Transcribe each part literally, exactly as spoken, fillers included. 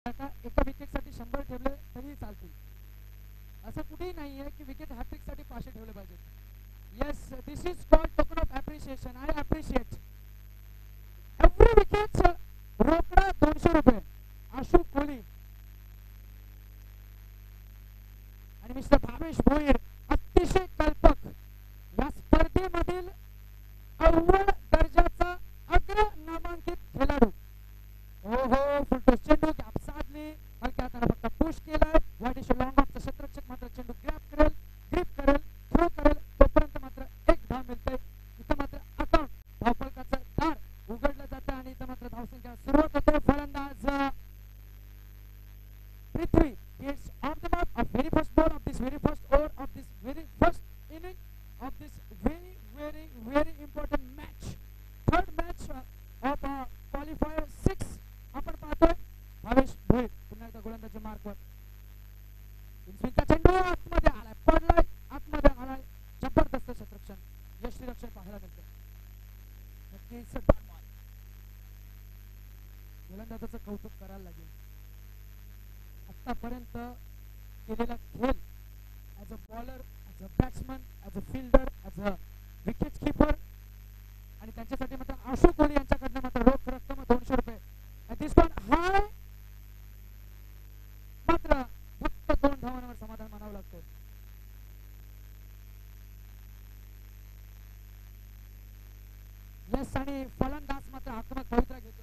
एका विकेटसाठी शंभर ठेवले तरी चालतील. असं कुठेही नाहीये की विकेट हॅट्रिकसाठी पाचशे ठेवले पाहिजेत. Yes, this is called token of appreciation. I appreciate every wicket. रोकडा दोनशे रुपये आशु कोहली आणि मिस्टर भावेश भोईर, अतिशय कल्पक, या स्पर्धेमधील अव्वल दर्जाचा अग्र नामांकित खेळाडू. हो हो, फुलटॉस चेंडू गॅप साधली, हलक्या हाताने फक्त पुश केलाय. वाईड इशू लॉंग ऑफचा क्षेत्ररक्षक मात्र चेंडू ग्रॅब करेल, ग्रिप करेल, थ्रो करेल, तोपर्यंत मात्र एक धाव मिळते. इथं मात्र अकाउंट धावफलकाचं दार उघडलं जातं आणि इथं मात्र धावसंख्या सुरुवात होते. फलंदाज पृथ्वी gets off the mark of very first ball of this very first over of this very first inning of this very very very important match, third match uh, of uh, qualifier six. आपण पाहतोय भावेश भोईर पुन्हा एकदा गोलंदाजी मार्कवर. इन्स्विंगचा चेंडू आतमध्ये आलाय, पडलाय, आतमध्ये आलाय. जबरदस्त क्षेत्ररक्षण, यष्टीरक्षण पाहायला मिळतं. नक्कीच डॉट बॉल. गोलंदाजाचं कौतुक करायला लागेल. आतापर्यंत केलेला खेळ as a bowler, as a batsman, as a fielder, as a wicket keeper आणि त्यांच्यासाठी मात्र आशु कोहली यांच्याकडनं मात्र रोख रक्कम दोनशे रुपये. हाय मात्र फक्त दोन धावांवर समाधान मानावं लागतं. यस, आणि फलंदाज मात्र आक्रमक पवित्रा घेतोय.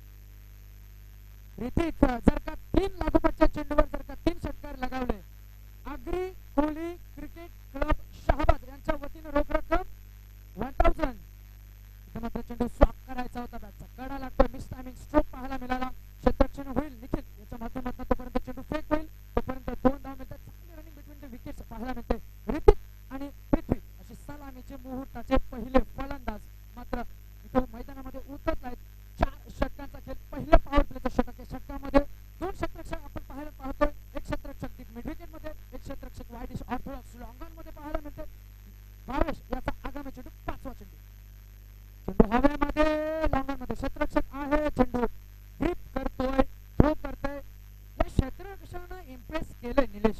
ऋतिक जर का तीन लागोपाठच्या चेंडूवर जर का तीन षटकार लगावले, आग्री कोहली क्रिकेट क्लब शहाबाद यांच्या वतीने रोख रक्कम वन थाउजंड. इथं मात्र चेंडू स्वॅप करायचा होता, बॅटचा कडा लागतोय, मिस टायमिंग स्ट्रोक पाहायला मिळाला. क्षेत्ररक्षण होईल निखिल याच्या माध्यमातून, तोपर्यंत चेंडू फेक होईल, तोपर्यंत दोन धाव मिळतात. चांगली रनिंग बिटवीन द विकेट्स पाहायला मिळते. ऋतिक आणि पृथ्वी असे सलामीचे मुहूर्ताचे पहिले फलंदाज मात्र इथं मैदानामध्ये उतरत आहेत. चार षटकांचा खेळ, पहिलं पॉवर प्लेचं षटक आहे. षटकामध्ये दोन क्षेत्ररक्षक आपण पाहायला पाहतोय. एक क्षेत्ररक्षक मिड विकेट मध्ये, एक क्षेत्ररक्षक वाईड इश ऑर्थोडॉक्स लॉंगॉन मध्ये पाहायला मिळते. भावेश याचा आगामी चेंडू पाचवा चेंडू, चेंडू हवेमध्ये, लॉंगॉन मध्ये क्षेत्ररक्षक आहे, चेंडू ग्रिप करतोय, थ्रो करतोय. या क्षेत्ररक्षकानं इम्प्रेस केलंय निलेश.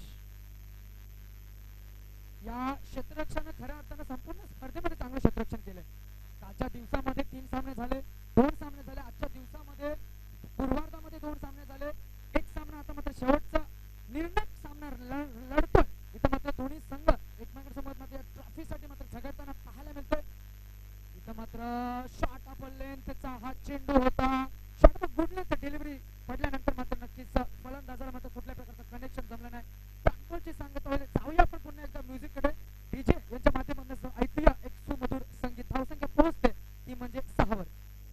या क्षेत्ररक्षकानं खऱ्या अर्थानं संपूर्ण स्पर्धेमध्ये चांगलं क्षेत्ररक्षण केलंय. कालच्या दिवसामध्ये तीन सामने झाले, दोन सामने झाले. आजच्या दिवसामध्ये पूर्वार्धामध्ये दोन सामने झाले, एक सामना आता मात्र शेवटचा निर्णायक सामना लढतोय. इथं मात्र दोन्ही संघ एकमेकांसमोर मात्र या ट्रॉफीसाठी मात्र झगडताना पाहायला मिळतोय. इथं मात्र शॉट आपण लेंथचा हा चेंडू होता. शॉट गुड लेंथ डिलिव्हरी पडल्यानंतर मात्र नक्कीच फलंदाजाला मात्र कुठल्या प्रकारचं कनेक्शन जमलं नाही. ट्रॅक्टरची सांगत होईल. जाऊया आपण पुन्हा एकदा म्युझिककडे. डीजे यांच्या माध्यमातून ऐकूया एक सुमधुर संगीत. धावसंख्या पोहोचते ती म्हणजे सहावर.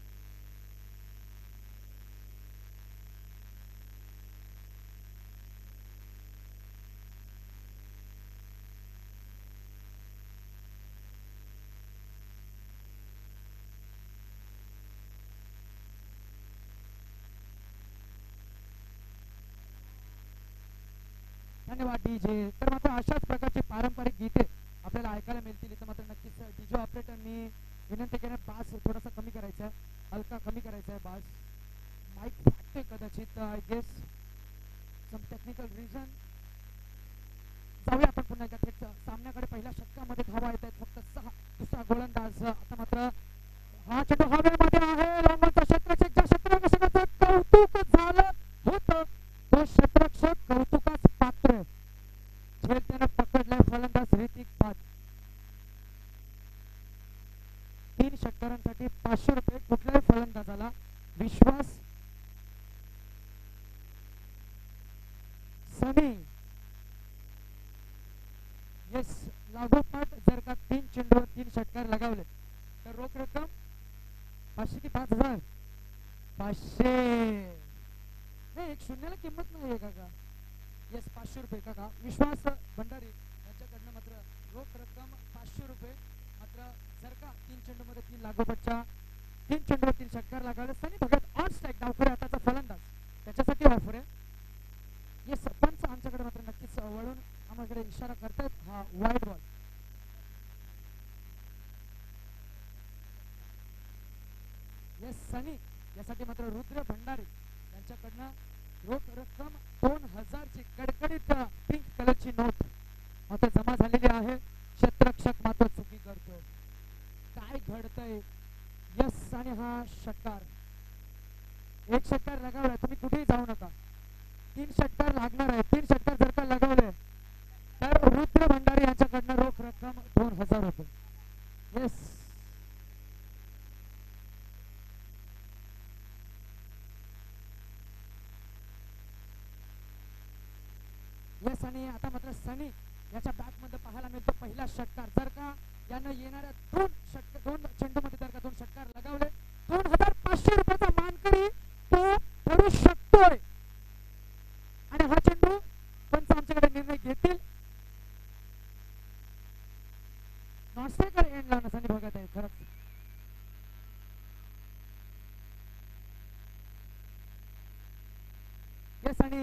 धन्यवाद डीजे. तर मात्र अशाच प्रकारची पारंपरिक गीते आपल्याला ऐकायला मिळतील. इथं मात्र नक्कीच डीजे ऑपरेटरनी विनंती केली, बास थोडासा कमी करायचा आहे, हलका कमी करायचा आहे बास. माईक फाटतोय कदाचित, I guess some technical reason. जाऊया आपण पुन्हा एकदा थेट सामन्याकडे. पहिल्या षटकामध्ये धावा येत आहेत फक्त सहा. दुसरा गोलंदाज आता मात्र हा चेंडू हवेमध्ये आहे. लॉंगॉनचा क्षेत्ररक्षक, ज्या क्षेत्ररक्षकाचं कौतुक झालं होतं तो क्षेत्ररक्षक कौतुकास पात्र. झेल त्यानं पकडलाय फलंदाज ऋतिक पाठ. तीन षटकारांसाठी पाचशे रुपये कुठल्याही फलंदाजाला विश्वास सनी. येस, लागोपाठ जर का तीन चेंडूवर तीन षटकार लगावले तर रोख रक्कम पाचशे की पाच हजार पाचशे नाही, एक शून्याला किंमत नाही आहे काका. येस, पाचशे रुपये काका. विश्वास भंडारी यांच्याकडनं मात्र रोख रक्कम पाचशे रुपये. मात्र जर का तीन चेंडूमध्ये तीन लागोपाठच्या तीन चेंडूवर तीन षटकार लागले. सनी भगत ऑन स्ट्राईक डावखुऱ्या हाताचा फलंदाज, त्याच्यासाठी ऑफर आहे. येस, पंच आमच्याकडे मात्र नक्कीच वळून आम्हाकडे इशारा करतात. हा वाईड बॉल. येस, सनी यासाठी मात्र रुद्र भंडारी यांच्याकडनं रोख रक्कम यस आणि आता मात्र सनी याच्या बॅट मध्ये पाहायला मिळतो पहिला षटकार. जर का यानं येणाऱ्या दोन षटक दोन चेंडू मध्ये जर का दोन षटकार लगावले दोन हजार पाचशे रुपयाचा मानकरी तो ठरू शकतोय. आणि हा चेंडू पंच आमच्याकडे निर्णय घेतील. नॉस्ट्रायकर एंड लावणं सनी बघत आहे खरंच. यस आणि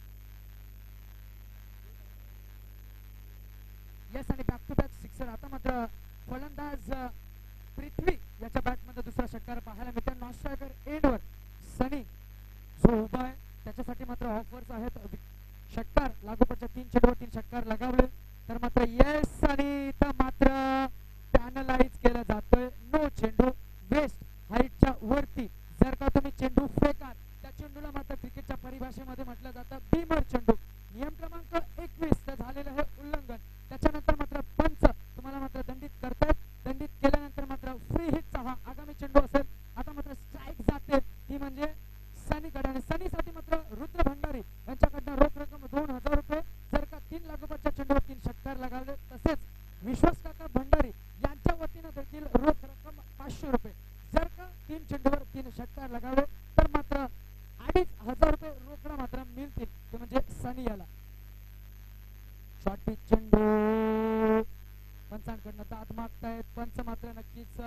यस आणि बॅक टू बॅक सिक्सर. आता मात्र फलंदाज पृथ्वी याच्या बॅट मध्ये दुसरा षटकार पाहायला मिळतो. नॉस्ट्रायकर एंड वर सनी जो उभा आहे त्याच्यासाठी मात्र ऑफर्स आहेत. षटकार लागोपाठच्या तीन चेंडूवर तीन षटकार लगावले तर मात्र येस आणि इथं मात्र पॅनलाइज केलं जातोय. नो चेंडू वेस्ट हाईटच्या वरती. जर का तुम्ही चेंडू फेकाल त्या चेंडूला मात्र क्रिकेटच्या परिभाषेमध्ये म्हटलं जातं बीमर चेंडू. नियम क्रमांक एकवीस झालेलं हे उल्लंघन. त्याच्यानंतर मात्र पंच तुम्हाला मात्र दंडित करतात. दंडित केल्यानंतर मात्र फ्री हिटचा हा आगामी चेंडू असेल. आता मात्र स्ट्राईक जाते ती म्हणजे सनीकडे आणि सनीसाठी मात्र रुद्र भंडारी यांच्याकडनं रोख रक्कम दोन हजार रुपये. जर का तीन लागोपाठच्या चेंडूवर तीन षटकार लगावले तसेच विश्वास काका भंडारी यांच्या वतीनं देखील रोख रक्कम पाचशे रुपये. जर का तीन चेंडूवर तीन षटकार लगावले तर मात्र अडीच हजार रुपये रोकडा मात्र मिळतील ते म्हणजे सनी याला. शॉर्ट पिच चेंडू पंचांकडनं दाद मागतायत. पंच मात्र नक्कीच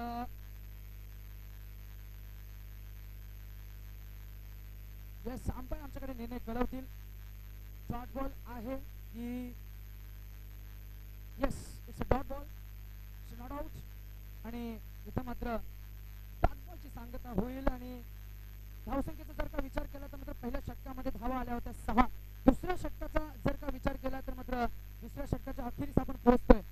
यस अंपायर आमच्याकडे निर्णय कळवतील. डॉट बॉल आहे की yes it's a dot ball, it's not out. आणि इथं मात्र डॉट बॉलची सांगता होईल. आणि धावसंख्येचा जर का विचार केला तर मात्र पहिल्या षटकामध्ये धावा आल्या होत्या सहा. दुसऱ्या षटकाचा जर का विचार केला तर मात्र दुसऱ्या षटकाच्या अखेरीस आपण पोहोचतोय.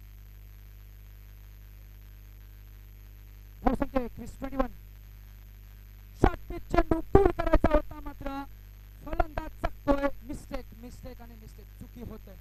धावसंख्या एकवीस ट्वेंटी वन. शॉर्ट पिच चेंडू पूल करायचा होता मात्र फलंदाज चकतोय. मिस्टेक मिस्टेक आणि मिस्टेक चुकी होते.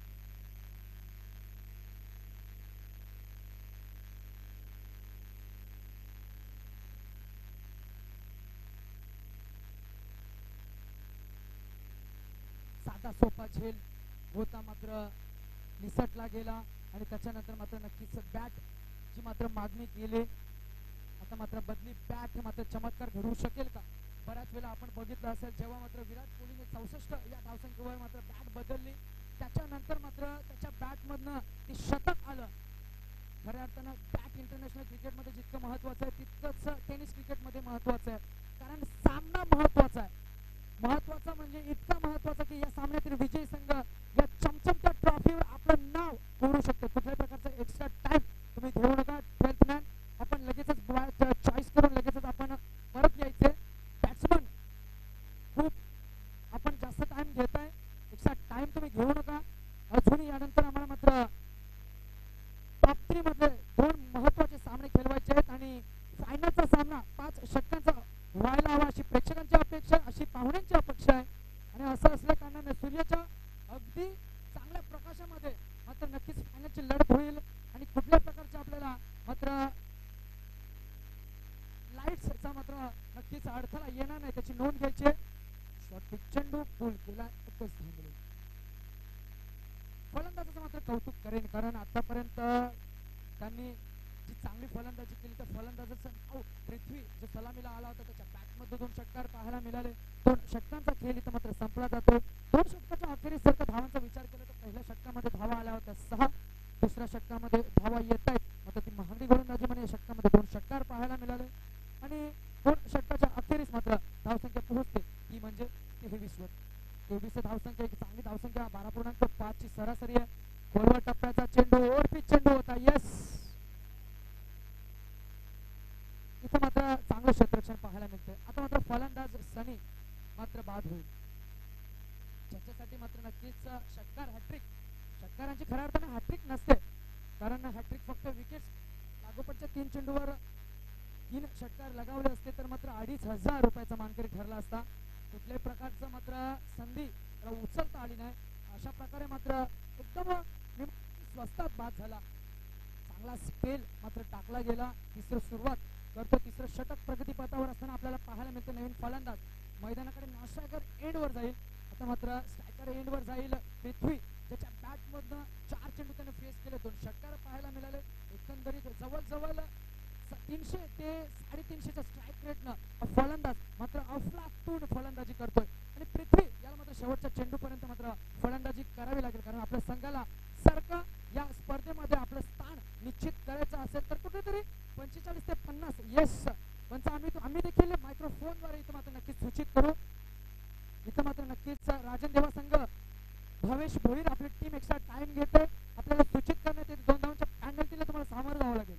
साधा सोपा झेल होता मात्र निसटला गेला आणि त्याच्यानंतर मात्र नक्कीच बॅट ची मात्र मागणी केली. आता मात्र बदली बॅट मात्र चमत्कार घडवू शकेल का? बऱ्याच वेळा आपण बघितलं असेल जेव्हा मात्र विराट कोहलीने चौसष्ट या धावसंख्येवर मात्र बॅट बदलली त्याच्यानंतर मात्र त्याच्या बॅट मधनं ते शतक आलं. खऱ्या अर्थानं बॅट इंटरनॅशनल क्रिकेटमध्ये जितकं महत्वाचं आहे तितकंच टेनिस क्रिकेटमध्ये महत्वाचं आहे. कारण सामना महत्वाचा आहे. महत्वाचा म्हणजे इतका महत्वाचा की या सामन्यातील विजयी संघ या चमचमत्या ट्रॉफीवर आपलं नाव कोरू शकतो. कुठल्याही प्रकारचा एक्स्ट्रा टाइम तुम्ही घेऊ नका. ट्वेल्थ मॅन आपण लगेचच चॉईस करून लगेचच आपण परत यायचे. बॅट्समन खूप आपण जास्त टाइम घेताय. एक्स्ट्रा टाइम तुम्ही घेऊ नका. अजून यानंतर आम्हाला मात्र टॉप थ्री मधले दोन महत्वाचे सामने खेळवायचे आहेत आणि फायनलचा सामना पाच षटकांचा व्हायला हवा अशी प्रेक्षकांची अपेक्षा, अशी पाहुण्यांची अपेक्षा आहे. आणि असं असल्या कारणाने सूर्याच्या अगदी चांगल्या प्रकाशामध्ये मात्र नक्कीच फायनलची लढत होईल आणि कुठल्या प्रकारच्या आपल्याला मात्र लाईट्सचा मात्र नक्कीच अडथळा येणार नाही त्याची नोंद घ्यायची. शॉर्ट पिच चेंडू पूल केला एकच थांबले. फलंदाजाचं मात्र कौतुक करेन कारण आतापर्यंत त्यांनी जी चांगली फलंदाजी केली तर फलंदाजाचं नाव पृथ्वी जो सलामीला आला होता त्याच्या बॅटमध्ये दोन षटकार पाहायला मिळाले. दोन षटकांचा खेळ इथं मात्र संपला जातो. दोन षटकाच्या अखेरीस जर का धावांचा विचार केला तर पहिल्या षटकामध्ये धावा आल्या होत्या सहा. दुसऱ्या षटकामध्ये धावा येत आहेत मात्र ती महागडी गोलंदाजी म्हणे या षटकामध्ये दोन षटकार पाहायला मिळाले आणि दोन षटकाच्या अखेरीस मात्र धावसंख्या पोहोचते ती म्हणजे तेवीस वर. तेवीस धावसंख्या एक चांगली धावसंख्या बारा पूर्णांक पाच ची सरासरी आहे. खोलवर टप्प्याचा चेंडू ओव्हरपिच चेंडू होता. यस इथं मात्र चांगलं क्षेत्ररक्षण पाहायला मिळतंय. आता मात्र फलंदाज सनी मात्र बाद होईल ज्याच्यासाठी मात्र नक्कीच षटकार हॅट्रिक. षटकारांची खऱ्या अर्थाने हॅट्रिक नसते कारण हॅट्रिक फक्त विकेट लागोपाठच्या तीन चेंडूवर तीन षटकार लगावले असते तर मात्र अडीच हजार रुपयाचा मानकरी ठरला असता. कुठल्याही प्रकारचं मात्र संधी त्याला उचलता आली नाही. अशा प्रकारे मात्र एकदम स्वस्तात बाद झाला. चांगला स्पेल मात्र टाकला गेला. तिसरं सुरुवात करतो. तिसरं षटक प्रगतीपथावर असताना आपल्याला पाहायला मिळतं. नवीन फलंदाज मैदानाकडे नॉस्ट्रायकर एंड वर जाईल. इथं मात्र स्ट्रायकर एंडवर जाईल पृथ्वी, ज्याच्या बॅटमधनं चार चेंडू त्याने फेस केले, दोन षटकार पाहायला मिळाले. एकंदरीत जवळजवळ तीनशे ते साडेतीनशेच्या स्ट्राईक रेटनं फलंदाज मात्र अफलातून फलंदाजी करतोय आणि पृथ्वी याला मात्र शेवटच्या चेंडूपर्यंत मात्र फलंदाजी करावी लागेल, कारण आपल्या संघाला सारखं या स्पर्धेमध्ये आपलं स्थान निश्चित करायचं असेल तर कुठेतरी पंचेचाळीस ते पन्नास यस पण आम्ही आम्ही देखील मायक्रोफोनद्वारे इथं मात्र नक्कीच सूचित करू. इथं मात्र नक्कीच राजन देवा संघ भावेश भोईर आपली टीम एक्स्ट्रा टाइम घेते, आपल्याला सूचित करण्यात येते दोन धावांच्या पेनल्टीला तुम्हाला सामोरं जावं लागेल.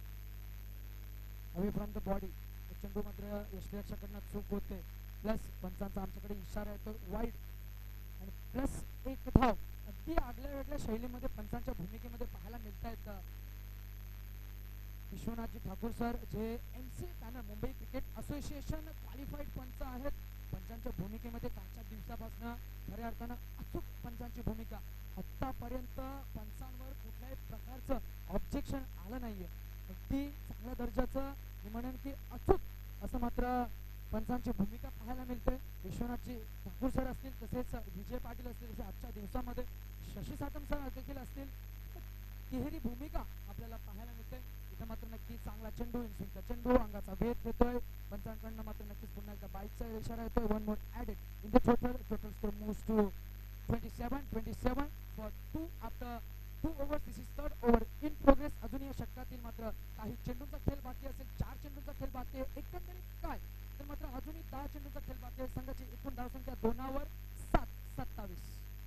अवे फ्रॉम द बॉडी चेंडू मात्र यष्टीरक्षकांना चूक होते, प्लस पंचांचा आमच्याकडे इशारा येतो वाईड आणि प्लस एक धाव अगदी आगळ्या वेगळ्या शैलीमध्ये पंचांच्या भूमिकेमध्ये पाहायला मिळत आहेत. विश्वनाथजी ठाकूर सर जे M C panel Mumbai cricket association qualified पंच आहेत, पंचांच्या भूमिकेमध्ये कालच्या दिवसापासून खऱ्या अर्थानं अचूक पंचांची भूमिका, आतापर्यंत पंचांवर कुठल्याही प्रकारचं ऑब्जेक्शन आलं नाहीये, अगदी चांगल्या दर्जाचं मी म्हणेन की अचूक असं मात्र पंचांची भूमिका पाहायला मिळते. विश्वनाथजी ठाकूर सर असतील, तसेच विजय पाटील असतील, तसे आजच्या दिवसामध्ये शशी सातम सर देखील असतील, तिहेरी भूमिका आपल्याला पाहायला मिळते. इथं मात्र नक्की चांगला चेंडू इन्स्विंगचा चेंडू अंगाचा भेद घेतोय पंचांकडनं, मात्र नक्कीच पुन्हा एकदा बाईकचा इशारा येतोय. One more added in the total total score moves to twenty seven twenty seven for two after two overs. This is third over in progress. अजून या षटकातील मात्र काही चेंडूंचा खेळ बाकी असेल, चार चेंडूंचा खेळ बाकी आहे. एकंदरीत काय तर मात्र अजूनही दहा चेंडूंचा खेळ बाकी आहे. संघाची एकूण धावसंख्या दोनावर सात सत्तावीस.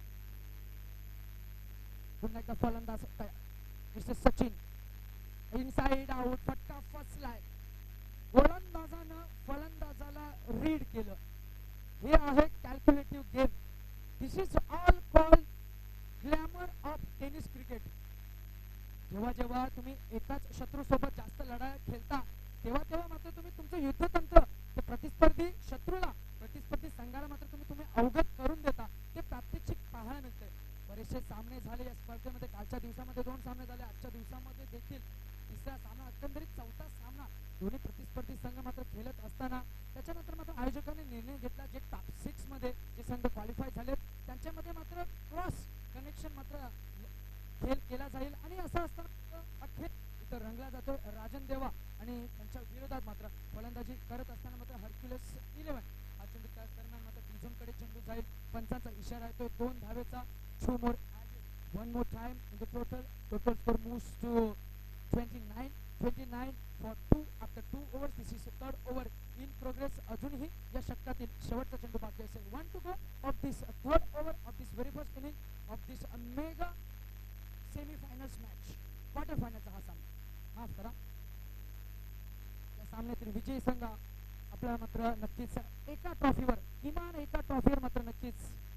पुन्हा एकदा फलंदाज तयार मिस्टर सचिन, इनसाइड आउट फटका फसलाय, गोलंदाजानं फलंदाजाला रीड केलं. हे आहे calculative game. This is all call glamour of tennis cricket. जेव्हा जेव्हा तुम्ही एकाच शत्रू सोबत जास्त लढाई खेळता तेव्हा तेव्हा मात्र तुम्ही तुमचं युद्धतंत्र ते प्रतिस्पर्धी शत्रूला प्रतिस्पर्धी संघाला मात्र तुम्ही तुम्ही अवगत करून देता, ते प्रात्यक्षिक पाहायला मिळते. बरेचसे सामने झाले या स्पर्धेमध्ये, कालच्या दिवसामध्ये दोन सामने झाले, आजच्या दिवसामध्ये देखील तिसरा सामना, एकंदरीत चौथा सामना दोन्ही प्रतिस्पर्धी संघ मात्र खेळत असताना त्याच्यानंतर मात्र आयोजकांनी निर्णय घेतला, जे टॉप सिक्स मध्ये जे संघ क्वालिफाय झालेत त्यांच्यामध्ये मात्र क्रॉस कनेक्शन मात्र खेळ केला जाईल आणि असं असताना अखेर इथं रंगला जातो. राजन देवा आणि त्यांच्या विरोधात मात्र फलंदाजी करत असताना मात्र हर्क्युलस इलेव्हन हा चेंडू त्याच दरम्यान मात्र बिझोनकडे चेंडू जाईल. पंचांचा इशारा येतो दोन धावेचा. Two more one more time in the total total score moves to twenty nine twenty nine for two after two overs. This is third over in progress. अजूनही या षटकातील शेवटचा चेंडू बाकी असेल. One to go of this third over of this very first inning of this mega semifinals match. Quarter फायनलचा हा सामना, माफ करा, या सामन्यातील विजयी संघ आपल्याला मात्र नक्कीच एका ट्रॉफीवर, किमान एका ट्रॉफीवर मात्र नक्कीच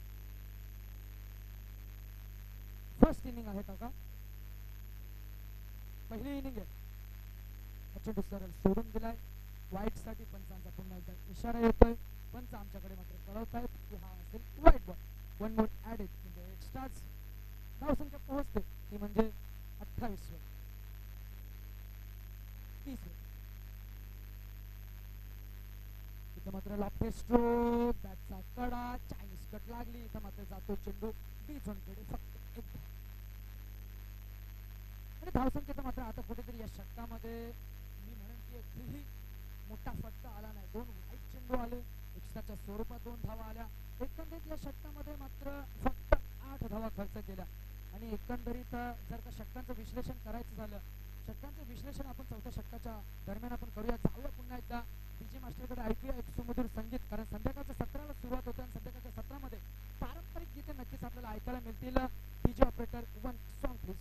फर्स्ट इनिंग आहे का पहिली इनिंग आहे. चेंडू सरळ सोडून दिलाय वाईट साठी. पंचांचा पुन्हा एकदा इशारा येतोय, पंच आमच्याकडे मात्र कळवत आहेत की हा असेल वाईट बॉल. वन मोर ऍडेड म्हणजे एक्स्ट्राच धावसंख्या पोहोचते ती म्हणजे अठ्ठावीस वर तीस वर. इथं मात्र लॉफ्टेड स्ट्रोक, बॅटचा कडा, चायनीज कट लागली. इथं मात्र जातो चेंडू बी झोनकडे फक्त एक आणि धावसंख्येचा मात्र आता कुठेतरी या षटकामध्ये मी म्हणेन की अगदीही मोठा फटका आला नाही. दोन वाईट चेंडू आले, एक्स्ट्राच्या स्वरूपात दोन धावा आल्या. एकंदरीत या षटकामध्ये मात्र फक्त आठ धावा खर्च केल्या आणि एकंदरीत जर का षटकांचं विश्लेषण करायचं झालं, षटकांचं विश्लेषण आपण चौथ्या षटकाच्या दरम्यान आपण करूया. जाऊया पुन्हा एकदा डीजे मास्टरकडे, ऐकूया एक सुमधुर संगीत, कारण संध्याकाळच्या सत्राला सुरुवात होते आणि संध्याकाळच्या सत्रामध्ये पारंपरिक गीते नक्कीच आपल्याला ऐकायला मिळतील. DJ operator one song please.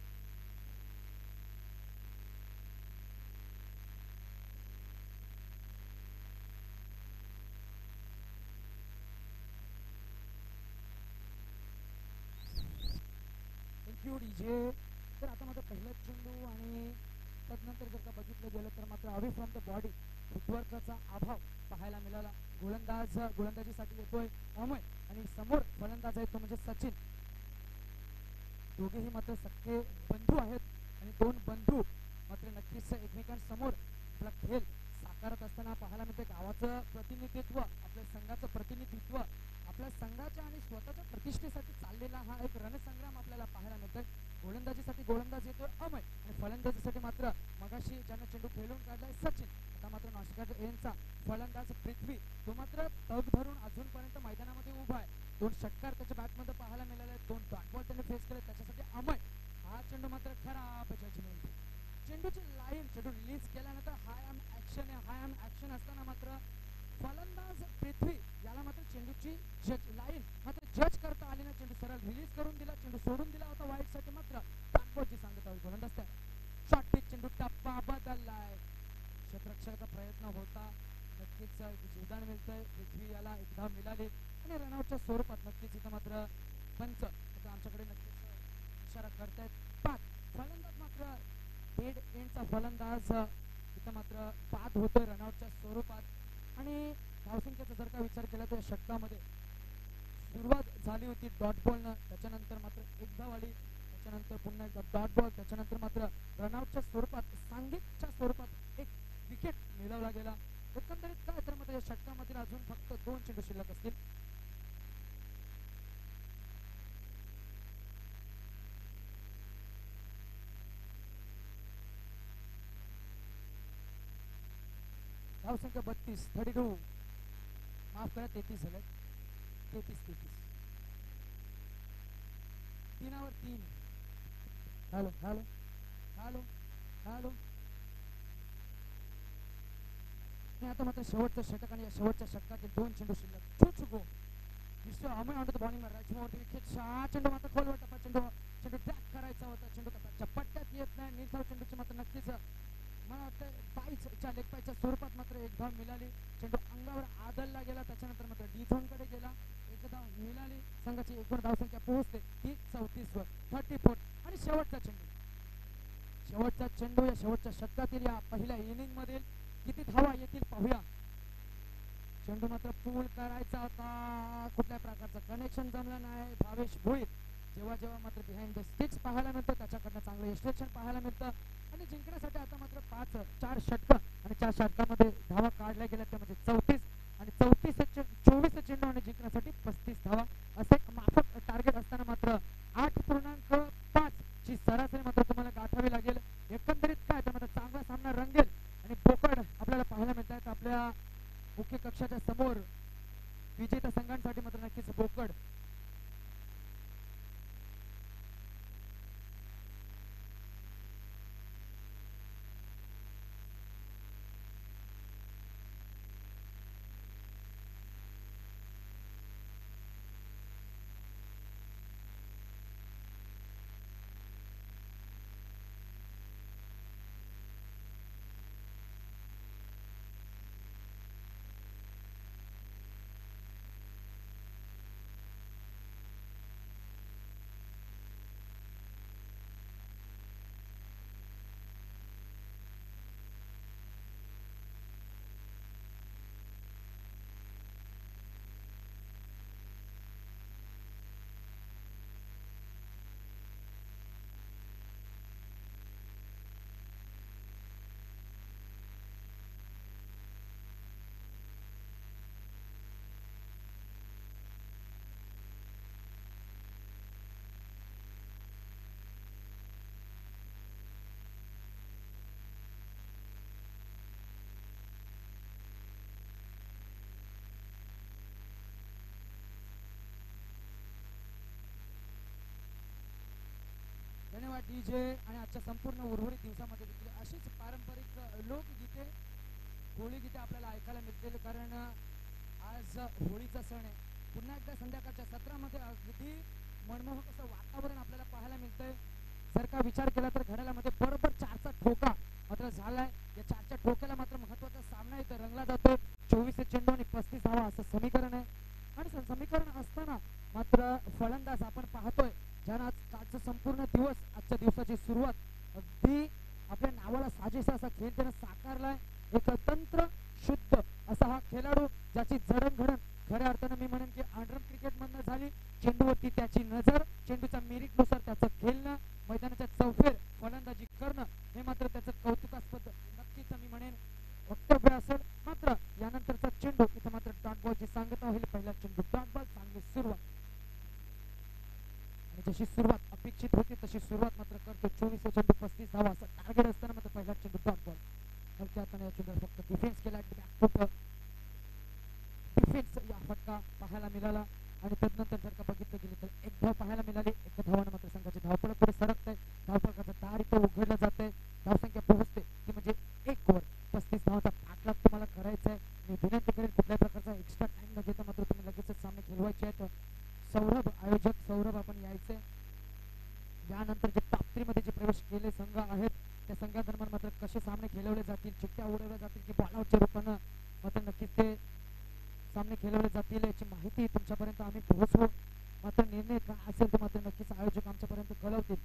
Thank you DJ. तर आता मात्र पहिला चेंडू आणि त्यानंतर जर का बघितलं गेलं तर मात्र अवे फ्रॉम द बॉडी फुटवर्कचा अभाव पाहायला मिळाला. गोलंदाज गोलंदाजीसाठी येतोय अमय आणि समोर फलंदाज आहे तो म्हणजे सचिन. दोघेही मात्र सख्खे बंधू आहेत आणि दोन बंधू मात्र नक्कीच एकमेकांसमोर आपला खेळ साकारत असताना पाहायला मिळते. गावाचं प्रतिनिधित्व, आपल्या संघाचं प्रतिनिधित्व, आपल्या संघात स्वतःच्या आणि स्वतःच्या प्रतिष्ठेसाठी चाललेला हा एक रणसंग्राम आपल्याला पाहायला मिळतोय. गोलंदाजीसाठी गोलंदाज येतोय अमय आणि फलंदाजीसाठी मात्र मगाशी ज्यानं चेंडू खेळून काढलाय सचिन. आता मात्र नाशिक यांचा फलंदाज पृथ्वी तो मात्र तग धरून अजूनपर्यंत मैदानामध्ये उभा आहे. दोन षटकार त्याच्या बॅटमध्ये पाहायला मिळाले आहेत, दोन डॉट बॉल त्याने फेस केले. त्याच्यासाठी अमय हा चेंडू मात्र खराब जजमेंट. चेंडूची लाईन चेंडू रिलीज केल्यानंतर high arm action high arm action असताना मात्र फलंदाज पृथ्वी याला मात्र चेंडूची जज लाईन मात्र जज करता आली ना. चेंडू सरळ रिलीज करून दिला, चेंडू सोडून दिला होता वाईट साठी. मात्र बॉलची सांगत आहे गोलंदाज त्या शॉर्ट पिच चेंडू टप्पा बदललाय. क्षेत्ररक्षणाचा प्रयत्न होता, नक्कीच जीवदान मिळतंय. पृथ्वी याला एक धाव मिळाली आणि रनआउटच्या स्वरूपात नक्कीच इथं मात्र पंच आमच्याकडे नक्कीच इशारा करतायत. पाच फलंदाज मात्र डेड एंडचा फलंदाज इथं मात्र बाद होतोय रनआउटच्या स्वरूपात. आणि धावसंख्येचा जर का विचार केला तर षटकामध्ये सुरुवात झाली होती डॉट बॉलनं, त्याच्यानंतर मात्र एक धाव आली, त्याच्यानंतर पुन्हा एकदा डॉट बॉल, त्याच्यानंतर मात्र रनआउटच्या स्वरूपात सांघिकच्या स्वरूपात एक विकेट मिळवला गेला. एकंदरीत काय तर मात्र या षटकामधील अजून फक्त दोन चेंडू शिल्लक असतील. धावसंख्या बत्तीस थर्टी टू माफ करा तेहतीस झाले. तेहतीस तेहतीस तीनावर तीन. हॅलो हॅलो हॅलो हॅलो आता मात्र शेवटचं षटक आणि या शेवटच्या षटकातील दोन चेंडू शिल्लक. चुचुको mister Amay on the bowling right more wicket. हा चेंडू मात्र खोलवर टप्पा चेंडू चेंडू ट्रॅक करायचा होता. चेंडू टप्प्याच्या पट्ट्यात येत नाही. निर्धाव चेंडूची मात्र नक्कीच मला वाटतं बाईच्या लेग पायच्या स्वरूपात मात्र एक धाव मिळाली. चेंडू अंगावर आदळला गेला, त्याच्यानंतर मात्र डी झोन कडे गेला. एक धाव मिळाली. संघाची एकूण धावसंख्या पोहोचते ती चौतीस वर थर्टी फोर. आणि शेवटचा चेंडू शेवटचा चेंडू या शेवटच्या षटकातील या पहिल्या इनिंग मधील किती धावा येतील पाहूया. चेंडू मात्र पूल करायचा होता, कुठल्या प्रकारचं कनेक्शन जमलं नाही. भावेश भोईर जेव्हा जेव्हा मात्र बिहाइंड द स्टिक्स पाहायला मिळतं त्याच्याकडनं चांगलं इन्स्ट्रक्शन पाहायला मिळतं. आणि जिंकण्यासाठी आता मात्र पाच चार षटकं आणि चार षटकामध्ये धावा काढल्या गेल्या त्यामध्ये चौतीस आणि चौतीस चोवीस चेंडू आणि जिंकण्यासाठी पस्तीस धावा असे माफक टार्गेट असताना मात्र आठ पूर्णांक पाच ची सरासरी मात्र तुम्हाला गाठावी लागेल. एकंदरीत काय तर मात्र चांगला सामना रंगेल आणि बोकड आपल्याला पाहायला मिळत आहेत आपल्या मुख्य कक्षाच्या समोर. विजेत्या संघांसाठी मात्र नक्कीच बोकड धन्यवाद डीजे. आणि आजच्या संपूर्ण उर्वरित दिवसामध्ये देखील अशीच पारंपरिक लोकगीते होळी गीते आपल्याला ऐकायला मिळतील, कारण आज होळीचा सण आहे. पुन्हा एकदा संध्याकाळच्या सत्रामध्ये अगदी मनमोहक असं वातावरण आपल्याला पाहायला मिळतंय. जर का विचार केला तर घड्याळामध्ये बरोबर चारचा ठोका मात्र झालाय. या चारच्या ठोक्याला मात्र महत्वाचा सामना इथं रंगला जातो. चोवीस चेंडू आणि पस्तीस धावा असं समीकरण आहे. आणि समीकरण असताना मात्र फलंदाज आपण पाहतोय ज्यानं आज कालचा संपूर्ण दिवस आजच्या दिवसाची सुरुवात अगदी आपल्या नावाला साजेसा असा खेळ त्यानं साकारलाय. एक तंत्र शुद्ध असा हा खेळाडू ज्याची जडणघडण खऱ्या अर्थानं मी म्हणेन की अंडरम क्रिकेट मधनं झाली. चेंडूवरती त्याची नजर, चेंडूच्या मेरिट नुसार त्याचं खेळणं, मैदानाच्या चौफेर फलंदाजी करणं हे मात्र त्याचं कौतुकास्पद नक्कीच मी म्हणेन वक्तव्य असेल. मात्र यानंतरचा चेंडू इथं मात्र डॉट बॉलची सांगता होईल. पहिला चेंडू डॉट बॉल, चांगली सुरुवात. जशी सुरुवात अपेक्षित होती तशी सुरुवात मात्र करतो. चोवीस चेंडू पस्तीस धावा असं टार्गेट असताना मात्र पहिला चेंडू डॉट बॉल. हलक्या हाताने या चेंडूवर फक्त डिफेन्स केला. बॅकफूट डिफेन्स या फटका पाहायला मिळाला आणि तदनंतर जर का बघितलं गेलं तर एक धाव पाहायला मिळाली. एका धावानं मात्र संघाची धावपळ पुढे सरकत आहे. धावपळाचं दार इथं उघडलं जात आहे. धावसंख्या पोहोचते ती म्हणजे एक ओव्हर पस्तीस धावाचा पाठलाग तुम्हाला करायचा आहे. मी विनंती करेन कुठल्याही प्रकारचा एक्स्ट्रा टाइम न घेता मात्र तुम्ही लगेचच सामने खेळवायचे आहेत. सौरभ आयोजक सौरभ आपण यायचे. यानंतर जे टॉप थ्री मध्ये जे प्रवेश केले संघ आहेत त्या संघादरम्यान मात्र कसे सामने खेळवले जातील, चिठ्ठ्या उडवल्या जातील की बॉलआउटच्या रूपानं मात्र नक्कीच ते सामने खेळवले जातील याची माहिती तुमच्यापर्यंत आम्ही पोहोचवू. मात्र निर्णय काय असेल ते मात्र नक्कीच आयोजक आमच्यापर्यंत कळवतील.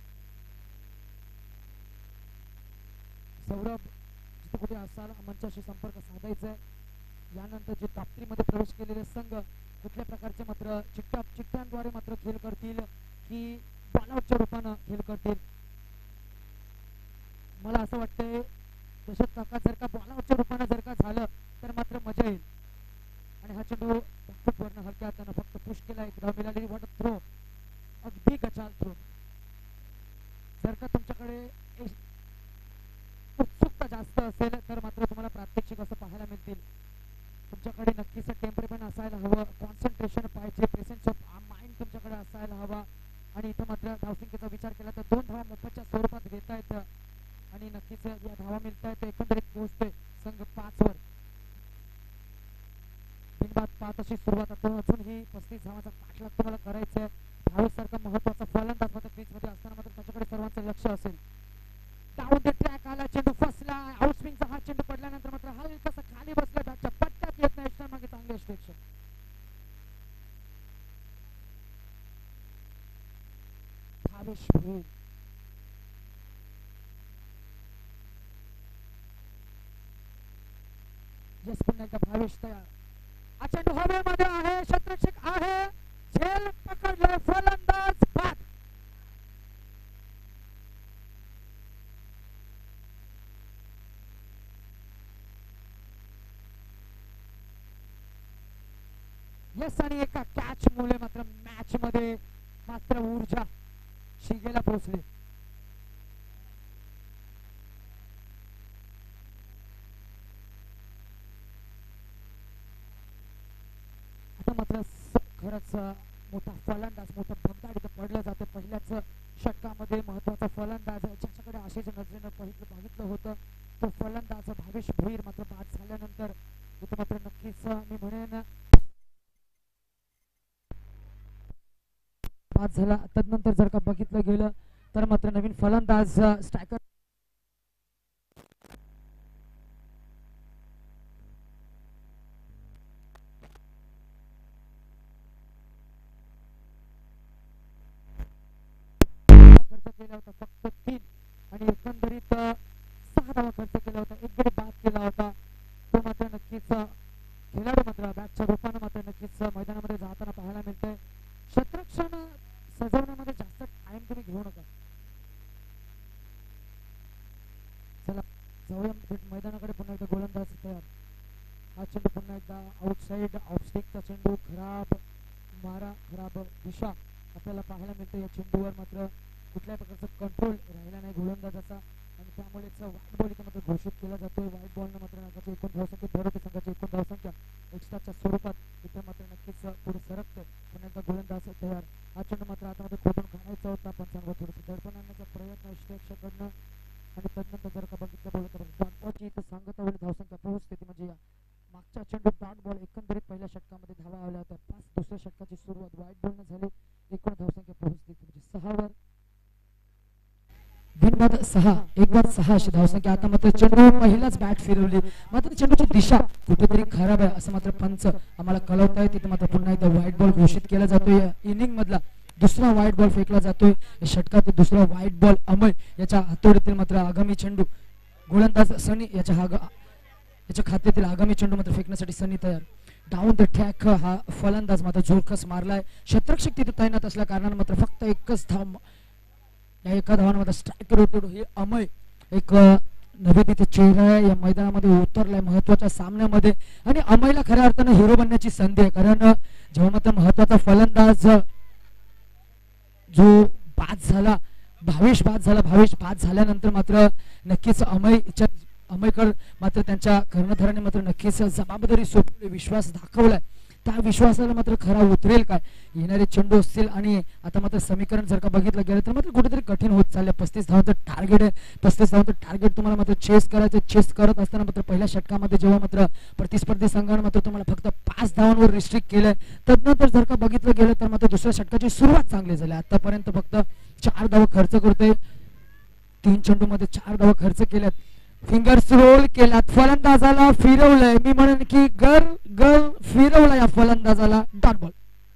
सौरभ जिथे कुठे असाल मंचाशी संपर्क साधायचा आहे. यानंतर जे टॉप थ्री मध्ये प्रवेश केलेले संघ कुठल्या प्रकारचे मात्र चिठ्ठ्या चिठ्ठ्यांद्वारे मात्र खेळ करतील की बॉलआउटच्या रूपानं खेळ करतील. मला असं वाटतंय दशरथ काका जर का बॉलआउटच्या रूपानं जर का झालं तर मात्र मजा येईल. आणि हा चेंडू वरनं हलक्या हातानं फक्त पुश केला. एक धाव मिळाली. वॉट थ्रो, अगदी गचाल थ्रो. जर का तुमच्याकडे उत्सुकता जास्त असेल तर मात्र तुम्हाला प्रात्यक्षिक असं पाहायला मिळतील. तुमच्याकडे नक्कीच टेम्परेमेंट असायला हवं, कॉन्सन्ट्रेशन पाहिजे, प्रेझेन्स ऑफ माइंड तुमच्याकडे असायला हवा. आणि इथं मात्र धावसंख्येचा विचार केला तर दोन धावा मोफतच्या स्वरूपात घेता येतं आणि नक्कीच या धावा मिळत आहेत. एकंदरीत पोहोचतोय संघ पाच वर. बिनबाद पाच अशी सुरुवात आता अजूनही पस्तीस धावाचा पाठलाग तुम्हाला करायचा आहे. भावेश सारखा महत्वाचा फलंदाज मात्र क्रीज मध्ये असताना मात्र त्याच्याकडे सर्वांचं लक्ष असेल. डाऊन द ट्रॅक आला चेंडू फसला. आउटस्विंगचा हा चेंडू पडल्यानंतर मात्र हलकासा खाली बसला. बॅटच्या पट्ट्यात येत नाही. एक्स्ट्रा मागे चांगले एक्स्ट्रेक्शन. भावेश भील यस पुन्हा एकदा भावेश तयार. हा चेंडू हवेमध्ये आहे. क्षेत्ररक्षक आहे. झेल पकडले. फलंदाज बाद. यस आणि एका कॅच मुळे मात्र मॅच मध्ये मात्र ऊर्जा शिगेला पोहोचली. आता मात्र खरंच मोठा फलंदाज मोठा भगदाड इथं पडलं जातं. पहिल्याच षटकामध्ये महत्वाचा फलंदाज ज्याच्याकडे आशेच नजरेनं पहिलं बघितलं होतं तो फलंदाज भावेश भोईर मात्र बाद झाल्यानंतर इथं मात्र नक्कीच मी म्हणेन बाद झाला. तदनंतर जर का बघितलं गेलं तर मात्र नवीन फलंदाज स्ट्रायकर खर्च केला होता फक्त तीन आणि एकंदरीत सहा धावा खर्च केला होता. एक गडी बाद केला होता. तो मात्र नक्कीच खेळाडू मात्र बॅटच्या रूपानं मात्र नक्कीच मैदानामध्ये जाताना पाहायला मिळतंय. क्षेत्ररक्षण सजवण्यामध्ये जास्त टाइम तुम्ही घेऊ नका. चला जाऊया मैदानाकडे. पुन्हा एकदा गोलंदाज तयार. हा चेंडू पुन्हा एकदा आउटसाइड ऑफस्टिकचा चेंडू. खराब मारा, खराब दिशा आपल्याला पाहायला मिळतं. या चेंडूवर मात्र कुठल्याही प्रकारचा कंट्रोल राहिला नाही गोलंदाजाचा आणि त्यामुळेच वाईट बॉल इथं मात्र घोषित केला जातोय. वाईट बॉलनं मात्र नाकाची एकूण धावसंख्या भर होते. संघाची एकूण धावसंख्या एक्स्ट्राच्या स्वरूपात इथं मात्र नक्कीच पुढे सरकतोय. पुन्हा एकदा गोलंदाज तयार. हा चेंडू मात्र आतामध्ये खोदून काढायचा होता पण चांगला थोडंसं दडपण आणण्याचा प्रयत्न इष्टेक्षकडनं आणि तदनंतर जर का बघितलं बोलत तर डॉट बॉलची इथं सांगता होईल धावसंख्या पोहोचते ती म्हणजे मागच्या चेंडू डॉट बॉल. एकंदरीत पहिल्या षटकामध्ये धावा आल्या होत्या पाच. दुसऱ्या षटकाची सुरुवात वाईट बॉलनं झाली. एकूण धावसंख्या पोहोचते ती म्हणजे सहावर. बिनबाद सहा, एक बाद सहा अशी धावसंख्या. आता मात्र चेंडू पहिलाच बॅट फिरवली मात्र चेंडूची दिशा कुठेतरी खराब आहे असं मात्र पंच आम्हाला कळवताय. तिथे मात्र पुन्हा एकदा व्हाईट बॉल घोषित केला जातोय. इनिंग मधला दुसरा व्हाईट बॉल फेकला जातोय. षटकातील दुसरा व्हाईट बॉल अमय याच्या हातोडीतील मात्र आगामी चेंडू गोलंदाज सनी याच्या हा याच्या खात्यातील आगामी चेंडू मात्र फेकण्यासाठी सनी तयार. डाऊन द ट्रॅक हा फलंदाज मात्र जोरकस मारलाय. क्षेत्ररक्षक तिथे तैनात असल्या कारणाने मात्र फक्त एकच धाव या एका धावानं मात्र स्ट्रायकर होतो. हे अमय एक नवे तिथे चेहरा आहे या मैदानामध्ये उतरलाय महत्वाच्या सामन्यामध्ये आणि अमयला खऱ्या अर्थानं हिरो बनण्याची संधी आहे. कारण जेव्हा मात्र महत्वाचा फलंदाज जो बाद झाला भावेश बाद झाला भावेश बाद झाल्यानंतर मात्र नक्कीच अमय अमयकर मात्र त्यांच्या कर्णधाराने मात्र नक्कीच जबाबदारी सोपवली विश्वास दाखवलाय त्या विश्वासाला मात्र खरा उतरेल काय येणारे चेंडू असतील आणि आता मात्र समीकरण जर का बघितलं गेलं तर मात्र कुठेतरी कठीण होत चाललंय पस्तीस धावांचं टार्गेट आहे पस्तीस धावांचं टार्गेट तुम्हाला मात्र चेस करायचं चेस करत असताना मात्र पहिल्या षटकामध्ये जेव्हा मात्र प्रतिस्पर्धी संघाने मात्र तुम्हाला फक्त पाच धावांवर रिस्ट्रिक्ट केलंय तदनंतर जर का बघितलं गेलं तर मात्र दुसऱ्या षटकाची सुरुवात चांगली झाली आतापर्यंत फक्त चार धावा खर्च करतोय तीन चेंडू मध्ये चार धावा खर्च केल्यात फिंगर्स रोल केलात फलंदाजाला फिरवलंय मी म्हणेन की गर गर फिरवला या फलंदाजाला डॉट बॉल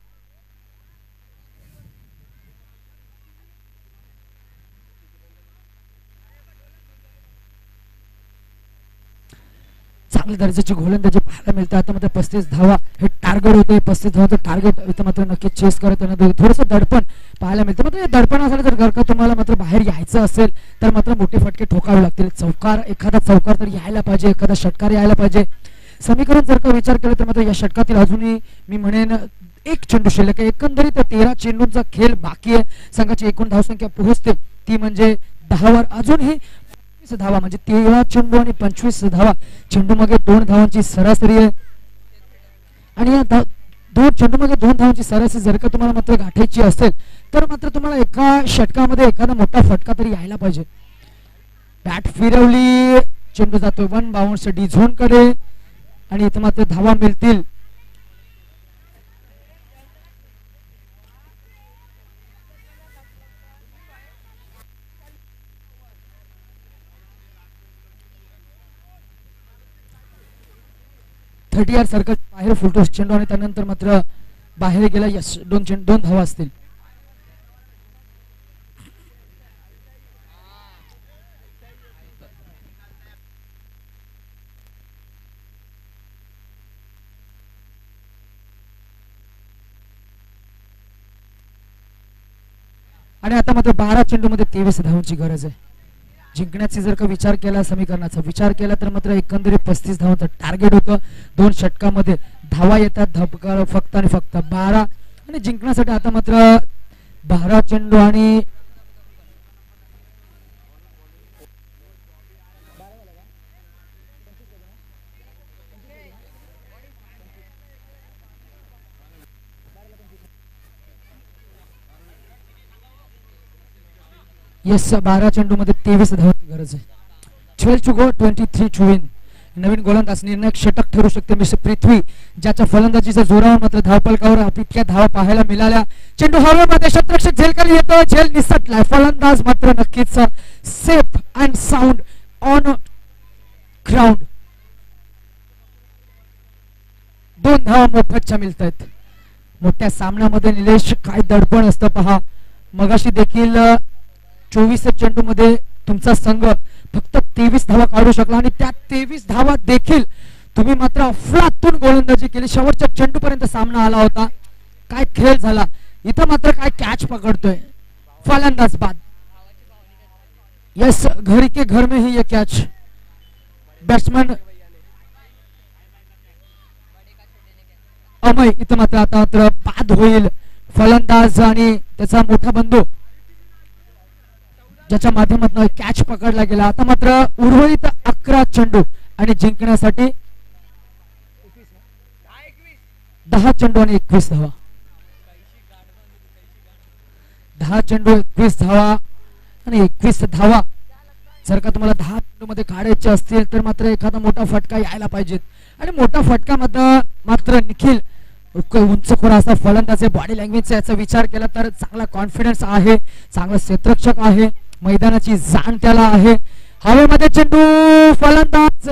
चांगल्या दर्जाची गोलंदाजी पाहायला मिळते आता मात्र पस्तीस धावा हे टार्गेट होते पस्तीस धावाचं टार्गेट इथं मात्र नक्की चेस करत थोडंसं दडपण पाहायला मिळतं मात्र दडपण असेल जर घर का तुम्हाला मात्र बाहेर यायचं असेल तर मात्र मोठे फटके ठोकावे लागतील चौकार एखादा चौकार तर यायला पाहिजे एखादा षटकार यायला पाहिजे समीकरण जर का विचार केला तर मात्र या षटकातील अजूनही मी म्हणेन एक चेंडू शिल्लक आहे एकंदरीत तेरा चेंडूंचा खेळ बाकी आहे संघाची एकूण धावसंख्या पोहोचते ती म्हणजे दहावर अजूनही धावा म्हणजे तेरा चेंडू आणि पंचवीस धावा चेंडू मागे दोन धावांची सरासरी आहे आणि या दोन चेंडू मागे दोन धावांची सरासरी जर का तुम्हाला मात्र गाठायची असेल तर मात्र तुम्हाला एका षटकामध्ये एखादा मोठा फटका तरी यायला पाहिजे बॅट फिरवली चेंडू जातोय वन बाउंस डी झोन कडे आणि इथं मात्र धावा मिळतील थर्टी आर सर्कल बाहेर फुलटोस चेंडू आणि त्यानंतर मात्र बाहेर गेला यस दोन चेंडू दोन धावा असतील आणि आता मात्र बारा चेंडू मध्ये तेवीस धावांची गरज आहे जिंकण्याचा जर का विचार केला समीकरणाचा विचार केला तर मात्र एकंदरीत पस्तीस धावांचं टार्गेट होतं दोन षटकामध्ये धावा येतात धपकार फक्त आणि फक्त बारा आणि जिंकण्यासाठी आता मात्र बारा चेंडू आणि यस बारा चेंडू मध्ये तेवीस धावांची गरज आहे twelve to go twenty three to win नवीन गोलंदाज निर्णायक षटक ठरू शकते मिस्टर पृथ्वी ज्याच्या फलंदाजीच्या जोरावर मात्र धावपलकावर इतक्या धावा पाहायला मिळाल्या चेंडू हवेमध्ये शतरक्षक झेलकर येतो झेल निसटलाय फलंदाज मात्र नक्कीच safe and sound on ground दोन धावा मोफतच्या मिळत आहेत मोठ्या सामन्यामध्ये निलेश काय दडपण असतं पहा मगाशी देखील चोवीस चेंडू मध्ये तुमचा संघ फक्त तेवीस धावा काढू शकला आणि त्या तेवीस धावा देखील तुम्ही मात्र अफलातून गोलंदाजी केली शेवटच्या चेंडू पर्यंत सामना आला होता काय खेळ झाला इथं मात्र काय कॅच पकडतोय फलंदाज बाद यस घर के घर में ही ये कॅच बॅट्समॅन अमय इथं मात्र आता मात्र बाद होईल फलंदाज आणि त्याचा मोठा बंधू ज्याच्या माध्यमातून कॅच पकडला गेला आता मात्र उर्वरित अकरा चेंडू आणि जिंकण्यासाठी दहा चेंडू आणि एकवीस धावा दहा चेंडू एकवीस धावा आणि एकवीस धावा जर का तुम्हाला दहा चेंडू मध्ये काढायचे असतील तर मात्र एखादा मोठा फटका यायला पाहिजे आणि मोठा फटका मात्र मात्र निखिल उंचखोर असा फलंदाज बॉडी लँग्वेजचा याचा विचार केला तर चांगला कॉन्फिडन्स आहे चांगला क्षेत्ररक्षक आहे मैदानाची जाण त्याला आहे हवेमध्ये चेंडू फलंदाज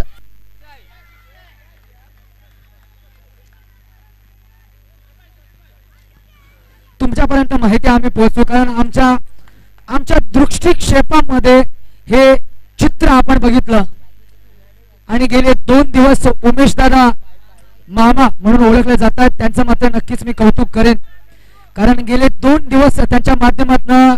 तुमच्यापर्यंत माहिती आम्ही पोहोचू कारण आमच्या आमच्या दृष्टिक्षेपामध्ये हे चित्र आपण बघितलं आणि गेले दोन दिवस उमेश दादा मामा म्हणून ओळखले जातात त्यांचं मात्र नक्कीच मी कौतुक करेन कारण गेले दोन दिवस त्यांच्या माध्यमातून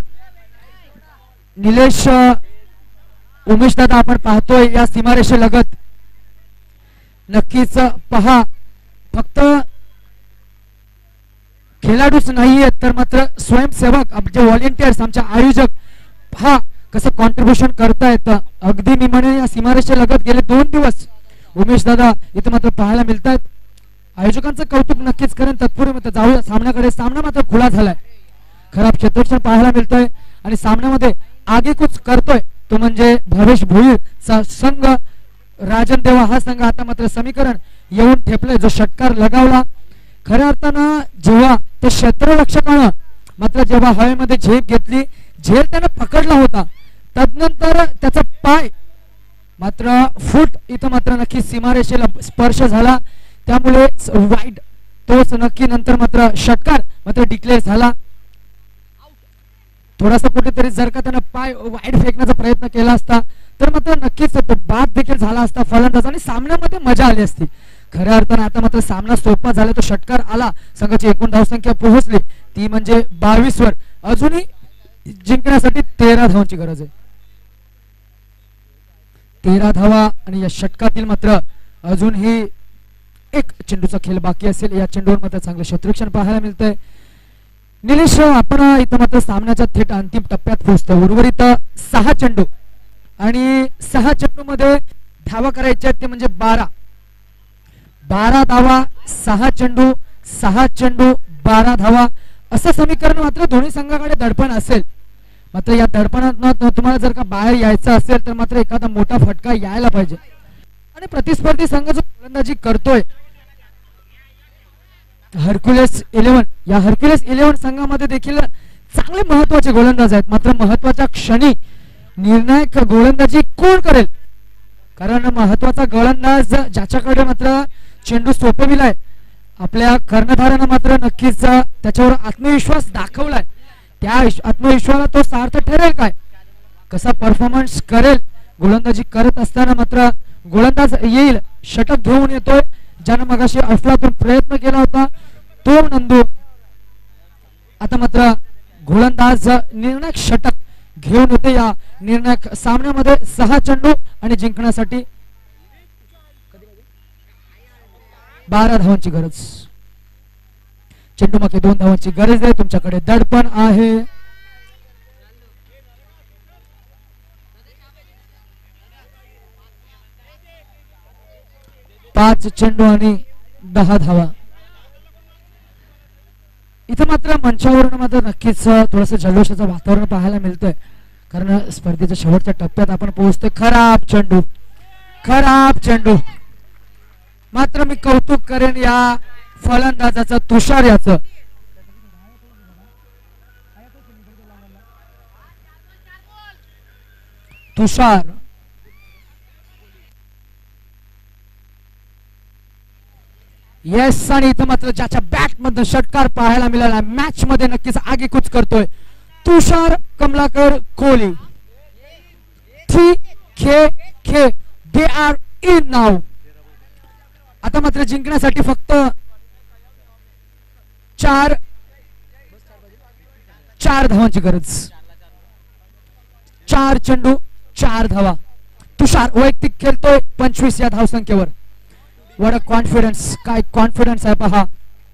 निलेश उमेश दादा आपण पाहतोय या सीमारेषेलगत नक्कीच पहा फक्त खेळाडूच नाहीये तर मात्र स्वयंसेवक आमचे व्हॉलेंटियर्स आमचे आयोजक पहा कसं कॉन्ट्रीब्युशन करतायत. अगदी मी म्हणे या सीमारेषे लगत गेले दोन दिवस उमेश दादा इथं मात्र पाहायला मिळत आहेत. आयोजकांचं कौतुक नक्कीच करेन. तत्पूर्वी मात्र जाऊया सामन्याकडे. सामना मात्र खुला झालाय. खराब क्षेत्ररक्षण पाहायला मिळतंय आणि सामन्यामध्ये आगेकूच करतोय तो म्हणजे भवेश भोईरचा संघ. राजन देवा हा संघ आता मात्र समीकरण येऊन ठेपले जो षटकार लगावला. खऱ्या अर्थानं जेव्हा ते क्षेत्ररक्षकानं मात्र जेव्हा हवेमध्ये झेप घेतली झेल त्यानं पकडला होता तदनंतर त्याचा पाय मात्र फूट इथं मात्र नक्की सीमारेषेला स्पर्श झाला त्यामुळे वाईड तोच नक्की नंतर मात्र षटकार मात्र डिक्लेअर झाला. थोडासा कुठेतरी जर का त्यानं पाय वाईड फेकण्याचा प्रयत्न केला असता तर मात्र नक्कीच तो बाद देखील झाला असता फलंदाज आणि सामन्यामध्ये मजा आली असती. खऱ्या अर्थाने आता मात्र सामना सोपा झाला. तो षटकार आला. संघाची एकूण धावसंख्या पोहोचली ती म्हणजे बावीस वर. अजूनही जिंकण्यासाठी तेरा धावांची गरज आहे. तेरा धावा आणि या षटकातील मात्र अजूनही एक चेंडूचा खेळ बाकी असेल. या चेंडूवर मात्र चांगलं क्षेत्ररक्षण पाहायला मिळतंय. निलेश आपण इथं मात्र सामन्याच्या थेट अंतिम टप्प्यात पोहोचतो. उर्वरित सहा चेंडू आणि सहा चेंडू मध्ये धावा करायच्या ते म्हणजे बारा बारा धावा. सहा चेंडू सहा चेंडू बारा धावा असं समीकरण मात्र दोन्ही संघाकडे दडपण असेल. मात्र या दडपणात तुम्हाला जर का बाहेर यायचं असेल तर मात्र एखादा मोठा फटका यायला पाहिजे. आणि प्रतिस्पर्धी संघ जो गोलंदाजी करतोय हरक्युलेस इलेव्हन या हरक्युलेस इलेव्हन संघामध्ये देखील चांगले महत्वाचे गोलंदाज आहेत. मात्र महत्वाच्या क्षणी निर्णायक गोलंदाजी कोण करेल कारण महत्वाचा गोलंदाज ज्याच्याकडे मात्र चेंडू सोपविलाय आपल्या कर्णधारानं मात्र नक्कीच त्याच्यावर आत्मविश्वास दाखवलाय. त्या आत्मविश्वासाला तो सार्थ ठरेल काय कसा परफॉर्मन्स करेल. गोलंदाजी करत असताना मात्र गोलंदाज येईल षटक घेऊन येतोय ज्यानं मगाशी अफलातून प्रयत्न केला होता तो नंदू. आता मात्र गोलंदाज निर्णायक षटक घेऊन येते या निर्णायक सामन्यामध्ये. सहा चेंडू आणि जिंकण्यासाठी बारा धावांची गरज. चेंडू मागे दोन धावांची गरज आहे. तुमच्याकडे दडपण आहे. पाच चेंडू आणि दहा धावा. इथं मात्र मंचावरून मात्र नक्कीच थोडंसं जल्लोषाचं वातावरण पाहायला मिळतंय कारण स्पर्धेच्या शेवटच्या टप्प्यात आपण पोहोचतोय. खराब चेंडू खराब चेंडू. मात्र मी कौतुक करेन या फलंदाजाचं तुषार याचं. तुषार येस आणि इथं मात्र ज्याच्या बॅट मध्ये षटकार पाहायला मिळाला मॅच मध्ये नक्कीच आगेकूच करतोय तुषार कमलाकर कोहली. थ्री खे खे दे आर इन नाव. आता मात्र जिंकण्यासाठी फक्त चार चार धावांची गरज. चार चेंडू चार धावा. तुषार वैयक्तिक खेळतोय पंचवीस या धावसंख्येवर. What a confidence. काय कॉन्फिडन्स आहे पहा.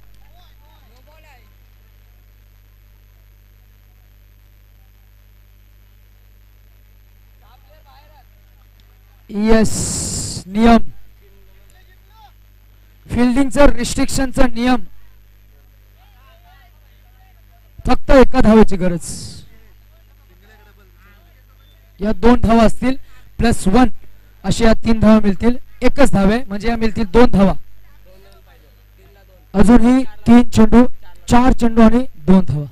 येस नियम फिल्डिंगचा रिस्ट्रिक्शनचा नियम. फक्त एका धावेची गरज. या दोन धावा असतील प्लस वन अशा या तीन धावा मिळतील. एकच धावे म्हणजे या मिळतील दोन धावा. अजूनही तीन चेंडू चार चेंडू आणि दोन धावा.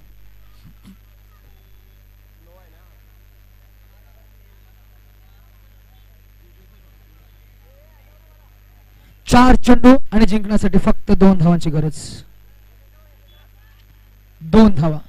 चार चेंडू आणि जिंकण्यासाठी फक्त दोन धावांची गरज. दोन धावा.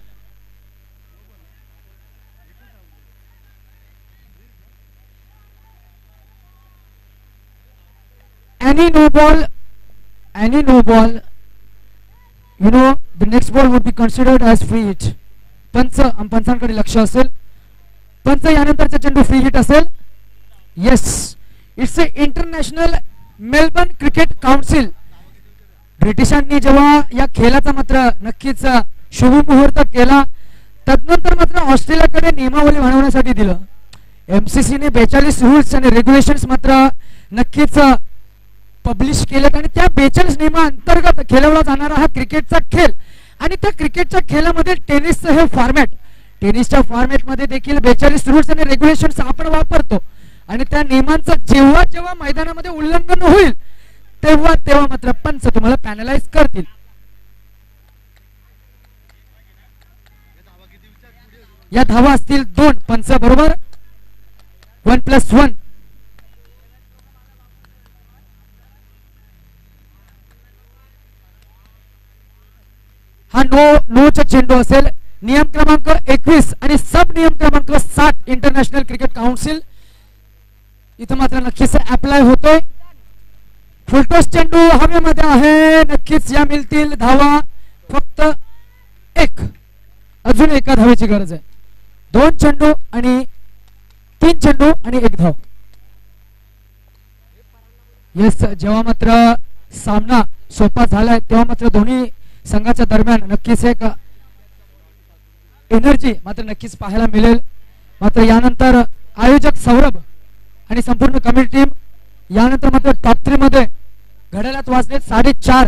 Any no ball, any no ball, you know the next ball would be considered as free hit. पंच पंचांकडे लक्ष असेल. पंच यानंतरचा चेंडू फ्री हिट असेल. Yes it's a international Melbourne cricket council ब्रिटिशांनी जेव्हा या खेळाचा मात्र नक्कीच शुभ मुहूर्त केला, तदनंतर मात्र ऑस्ट्रेलियाकडे नियमावली बनवण्यासाठी दिलं. एमसीसीने बेचाळीस रूल्स आणि रेग्युलेशन्स मात्र नक्कीच पब्लिश केलेत आणि त्या बेचाळीस नियमांतर्गत खेळवला जाणारा हा क्रिकेटचा खेळ आणि त्या क्रिकेटच्या खेळामध्ये टेनिसचं हे फॉर्मॅट, टेनिसच्या फॉर्मॅटमध्ये देखील बेचाळीस रूल्स आणि रेग्युलेशन्स आपण वापरतो आणि त्या नियमांचं जेव्हा जेव्हा मैदानामध्ये उल्लंघन होईल तेव्हा तेव्हा मात्र पंच तुम्हाला पॅनलाइज करतील. या धावा असतील दोन पंच बरोबर, वन प्लस वन. हा नो नोचा चेंडू असेल. नियम क्रमांक एकवीस आणि सब नियम क्रमांक सात इंटरनॅशनल क्रिकेट काउन्सिल इथं मात्र नक्कीच अप्लाय होतोय. फुलटॉस चेंडू हवेमध्ये आहे. नक्कीच या मिळतील धावा फक्त एक. अजून एका धावेची गरज आहे. दोन चेंडू आणि तीन चेंडू आणि एक धाव. येस, जेव्हा मात्र सामना सोपा झालाय तेव्हा मात्र दोन्ही संघाच्या दरम्यान नक्कीच एक एनर्जी मात्र नक्कीच पाहायला मिळेल. मात्र यानंतर आयोजक सौरभ आणि संपूर्ण कमिटी टीम यानंतर मात्र टॉप थ्री मध्ये घड्याळात वाजले साडेचार.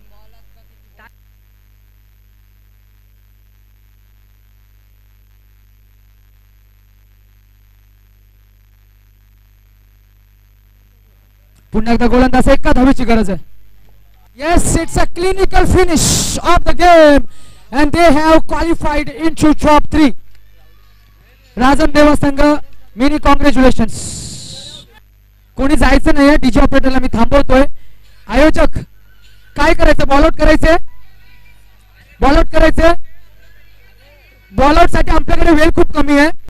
पुन्हा एकदा गोलंदाज एका धावेची गरज आहे. Yes, it's a clinical finish of the game and they have qualified into top three. Rajan देवा संघ मिनी कॉंग्रॅच्युलेशन्स. कोणी जायचं नाही. डीजे ऑपरेटरला मी थांबवतोय. आयोजक काय करायचं? बॉलआउट करायचे, बॉलआउट करायचे. बॉलआउट साठी आपल्याकडे वेळ खूप कमी आहे.